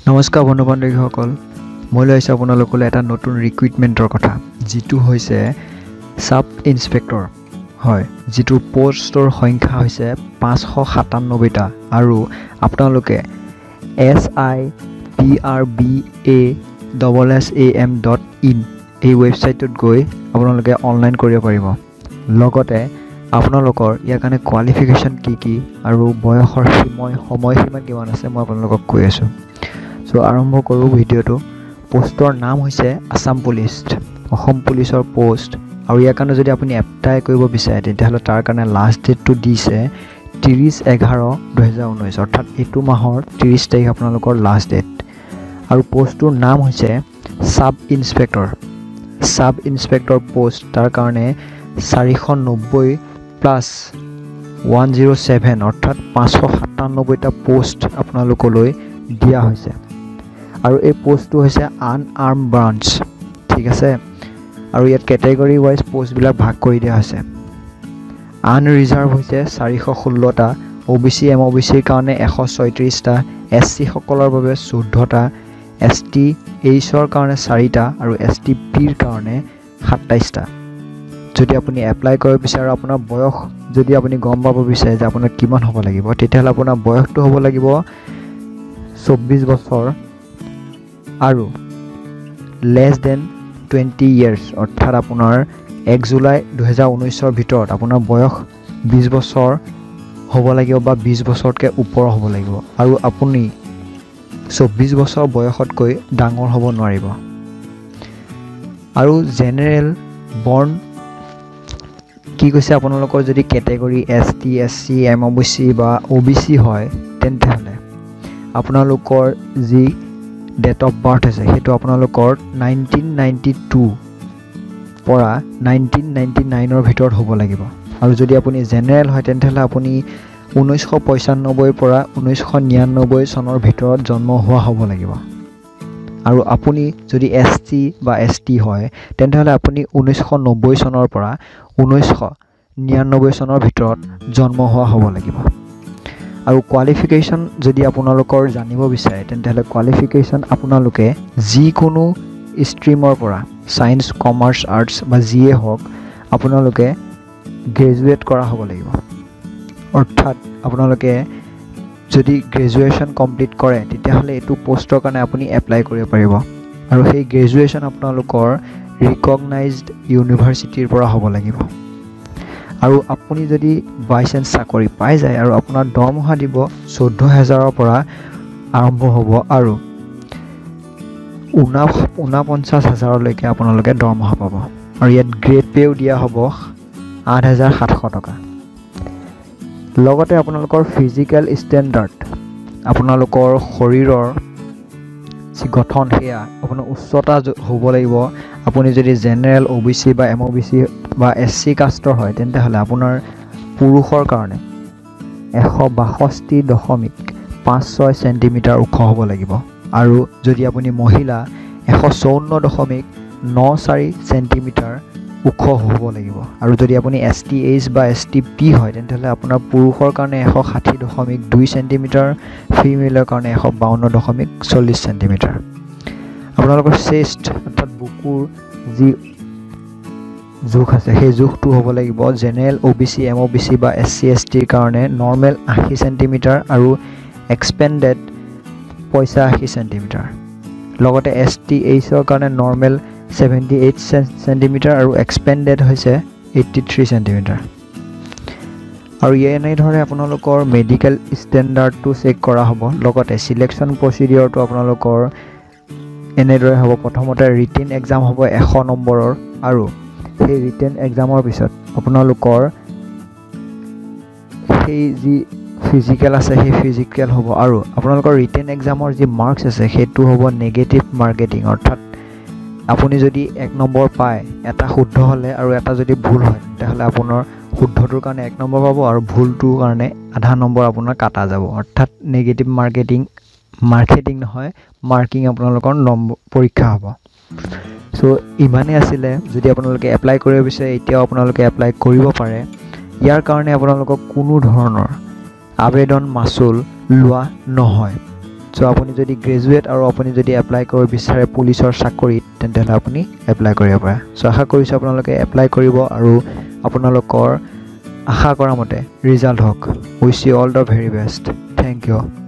নমস্কাৰ বন্ধু বান্ধৱীসকল মই লৈছো আপোনালোকলৈ এটা নতুন ৰিক্ৰুটমেন্টৰ কথা যেটো হৈছে সাব ইন্সপেক্টৰ হয় যেটো পোষ্টৰ সংখ্যা হৈছে 597টা আৰু আপোনালোকে siprbassam.in এই ৱেবছাইটত গৈ আপোনালোকে অনলাইন কৰিব পাৰিব লগতে আপোনালোকৰ ইয়াৰ কাৰণে কোৱালিফিকেশন কি আৰু বয়সৰ সময়সীমা কিমান আছে মই আপোনালোকক কৈ আছো সো আৰম্ভ কৰো ভিডিওটো পোষ্টৰ নাম হৈছে আসাম পুলিচ অসম পুলিচৰ পোষ্ট আৰু ইয়াৰ কাৰণে যদি আপুনি এপ্লাই কৰিব বিচাৰে তেতিয়াহলে তাৰ কাৰণে লাষ্ট ডেটটো দিছে 30/11/2019 অৰ্থাৎ এটো মাহৰ 30 তাৰিখ আপোনালোকৰ লাষ্ট ডেট আৰু পোষ্টৰ নাম হৈছে সাব ইন্সপেক্টৰ পোষ্ট তাৰ কাৰণে 490 প্লাস 107 অৰ্থাৎ 597টা পোষ্ট আপোনালোকলৈ দিয়া হৈছে আৰু এই পোষ্টটো হৈছে আনআৰ্ম ব্ৰাঞ্চ ঠিক আছে আৰু ইয়াত ক্যাটাগৰি ওয়াইজ পোষ্ট বিলাক ভাগ কৰি দিয়া হৈছে আনৰিজাৰ্ভ হৈছে 416টা ওবিসি এমওবিসিৰ কাৰণে 136টা এসসি সকলৰ বাবে 14টা এসটি এইচৰ কাৰণে 4টা আৰু এসটি পিৰ কাৰণে 27টা যদি আপুনি এপ্লাই কৰিব বিচাৰে আপোনাৰ বয়স যদি আপুনি গম পাব বিচাৰে যে আপোনাৰ কিমান হ'ব লাগিব তেতিয়াহলে আপোনাৰ বয়সটো হ'ব লাগিব 24 বছৰ আৰু less than 20 years অৰ্থাৎ আপোনাৰ 1 জুলাই 2019 ৰ ভিতৰত আপোনাৰ বয়স 20 বছৰ হ'ব লাগিব বা 20 বছৰতকৈ ওপৰ হ'ব লাগিব আৰু আপুনি 24 বছৰ বয়সতকৈ ডাঙৰ হ'ব নোৱাৰিব আৰু জেনাৰেল বৰ্ণ কি কৈছে আপোনালোকৰ যদি ক্যাটাগৰি এসটি এসসি এমওবিসি বা ওবিসি হয় তেন্তে আপোনালোকৰ যি ডেট অফ বাৰ্থ আছে হেতু আপোনালোকৰ 1992 পৰা 1999 ৰ ভিতৰত হ'ব লাগিব আৰু যদি আপুনি জেনাৰেল হয় তেন্তে আপুনি 1995 পৰা 1999 চনৰ ভিতৰত জন্ম হোৱা হ'ব লাগিব আৰু আপুনি যদি এসটি বা এসটি হয় তেন্তে আপুনি 1990 চনৰ পৰা 1999 চনৰ ভিতৰত জন্ম হোৱা হ'ব লাগিব আৰু কোৱালিফিকেশন যদি আপোনালোকৰ জানিব বিচাৰে তেন্তে কোৱালিফিকেশন আপোনালোকে যি কোনো ষ্ট্ৰীমৰ পৰা সায়েন্স কমাৰ্চ আৰ্টছ বা জিএ হওক আপোনালোকে গ্ৰেজুৱেট কৰা হ'ব লাগিব অৰ্থাৎ আপোনালোকে যদি গ্ৰেজুৱেচন কমপ্লিট কৰে তেতিয়াহলে এটো পোষ্টৰ কাৰণে আপুনি এপ্লাই কৰিব পাৰিব আৰু সেই গ্ৰেজুৱেচন আপোনালোকৰ ৰিকগনাইজড ইউনিভাৰ্চিটিৰ পৰা হ'ব লাগিব আৰু আপুনি যদি বাই চান্স চাকৰি পাই যায় আৰু আপোনাৰ দৰমহা দিব 14000 ৰ পৰা আৰম্ভ হ'ব আৰু 49000 লৈকে আপোনালোকে দৰমহা পাব আৰু ইয়াত গ্ৰেড পেও দিয়া হ'ব 8700 টকা লগতে আপোনালোকৰ ফিজিক্যাল ষ্টেণ্ডাৰ্ড আপোনালোকৰ শৰীৰৰ যি গঠন হেয়া আপোনাৰ উচ্চতা হ'ব লাগিব আপুনি যদি জেনাৰেল ওবিসি বা এমওবিসি বা এসসি কাষ্টৰ হয় তেন্তে আপোনাৰ পুৰুষৰ কাৰণে 162.56 সেন্টিমিটাৰ ওখ হ'ব লাগিব আৰু যদি আপুনি মহিলা 154.94 সেন্টিমিটাৰ ওখ হ'ব লাগিব আৰু যদি আপুনি এসটিএইচ বা এসটিপি হয় তেন্তে আপোনাৰ পুৰুষৰ কাৰণে 160.2 সেন্টিমিটাৰ ফিমেলৰ কাৰণে 152.40 সেন্টিমিটাৰ আপোনালোকৰ চেষ্ট অৰ্থাৎ বুকুৰ যি জোখ আছে সেই জোখটো হ'ব লাগিব জেনাৰেল ওবিসি এমওবিসি বা এসসি এসটিৰ কাৰণে নৰ্মেল 80 সেন্টিমিটাৰ আৰু এক্সপেন্ডেড 85 সেন্টিমিটাৰ লগতে এসটিএইচৰ কাৰণে নৰ্মেল 78 সেন্টিমিটাৰ আৰু এক্সপেন্ডেড হৈছে 83 সেন্টিমিটাৰ আৰু এনে ধৰণে আপোনালোকৰ মেডিকেল ষ্টেণ্ডাৰ্ডটো চেক কৰা হ'ব লগতে সিলেকশন প্ৰসিডিউৰটো আপোনালোকৰ এনেদৰে হ'ব প্ৰথমতে ৰিটেন এক্সাম হ'ব 100 নম্বৰৰ আৰু সেই ৰিটেন এক্সামৰ পিছত আপোনালোকৰ সেই যি ফিজিক্যাল আছে সেই ফিজিক্যাল হ'ব আৰু আপোনালোকৰ ৰিটেন এক্সামৰ যি মাৰ্কস আছে হেতু হ'ব নেগেটিভ মাৰ্কেটিং অৰ্থাৎ আপুনি যদি 1 নম্বৰ পায় এটা শুদ্ধ হলে আৰু এটা যদি ভুল হয় তেতিয়াহলে আপোনাৰ শুদ্ধটোৰ কাৰণে 1 নম্বৰ পাব আৰু ভুলটোৰ কাৰণে আধা নম্বৰ আপোনাৰ কাটা যাব অৰ্থাৎ নেগেটিভ মাৰ্কেটিং নহয় মাৰ্কিং আপোনালোকৰ নম্বৰ পৰীক্ষা হ'ব সো ইমানে আছিলে যদি আপোনালোকে এপ্লাই কৰিব বিচাৰে এতিয়াও আপোনালোকে এপ্লাই কৰিব পাৰে ইয়াৰ কাৰণে আপোনালোকক কোনো ধৰণৰ আবেদন মাসুল লোৱা নহয় সো আপুনি যদি গ্ৰেজুৱেট আৰু আপুনি যদি এপ্লাই কৰিব বিচাৰে পুলিচৰ চাকৰিত তেন্তে আপুনি এপ্লাই কৰিব পাৰে সো আশা কৰিছো আপোনালোকে এপ্লাই কৰিব আৰু আপোনালোকৰ আশা কৰা মতে ৰিজাল্ট হওক wish you all the very best thank U